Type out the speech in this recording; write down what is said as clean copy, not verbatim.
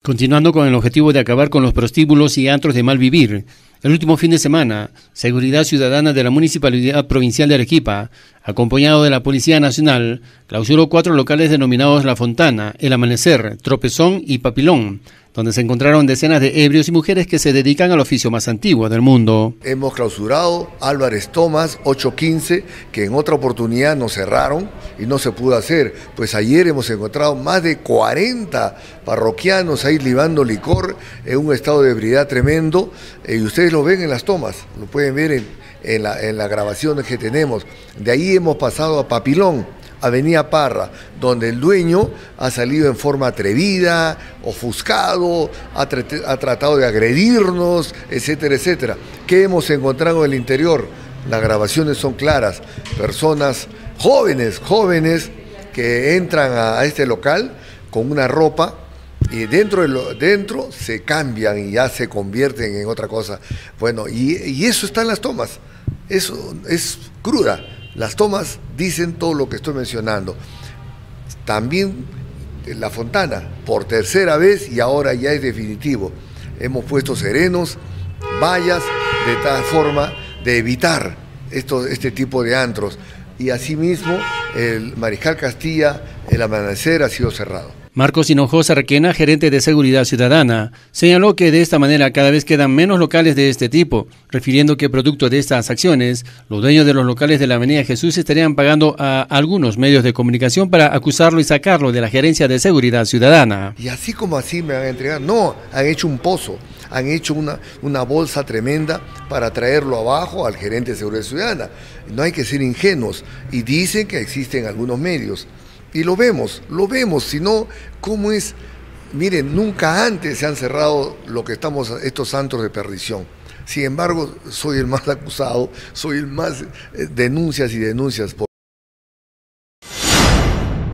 Continuando con el objetivo de acabar con los prostíbulos y antros de mal vivir, el último fin de semana, Seguridad Ciudadana de la Municipalidad Provincial de Arequipa, acompañado de la Policía Nacional, clausuró 4 locales denominados La Fontana, El Amanecer, Tropezón y Papilón, donde se encontraron decenas de ebrios y mujeres que se dedican al oficio más antiguo del mundo. Hemos clausurado Álvarez Tomás 815, que en otra oportunidad nos cerraron y no se pudo hacer. Pues ayer hemos encontrado más de 40 parroquianos ahí libando licor en un estado de ebriedad tremendo, y ustedes lo ven en las tomas, lo pueden ver en la grabación que tenemos. De ahí hemos pasado a Papilón, Avenida Parra, donde el dueño ha salido en forma atrevida, ofuscado, ha tratado de agredirnos, etcétera, etcétera. ¿Qué hemos encontrado en el interior? Las grabaciones son claras, personas jóvenes que entran a este local con una ropa y dentro se cambian y ya se convierten en otra cosa. Bueno, y eso está en las tomas, eso es cruda. Las tomas dicen todo lo que estoy mencionando. También La Fontana, por tercera vez y ahora ya es definitivo. Hemos puesto serenos, vallas, de tal forma de evitar este tipo de antros. Y asimismo, el Mariscal Castilla, El Amanecer ha sido cerrado. Marcos Hinojosa Requena, gerente de Seguridad Ciudadana, señaló que de esta manera cada vez quedan menos locales de este tipo, refiriendo que producto de estas acciones, los dueños de los locales de la Avenida Jesús estarían pagando a algunos medios de comunicación para acusarlo y sacarlo de la Gerencia de Seguridad Ciudadana. Y así como así me van a entregar, no, han hecho un pozo, han hecho una bolsa tremenda para traerlo abajo al gerente de Seguridad Ciudadana. No hay que ser ingenuos, y dicen que existen algunos medios. Y lo vemos, si no, ¿cómo es? Miren, nunca antes se han cerrado estos antros de perdición. Sin embargo, soy el más acusado, soy el más denuncias y denuncias.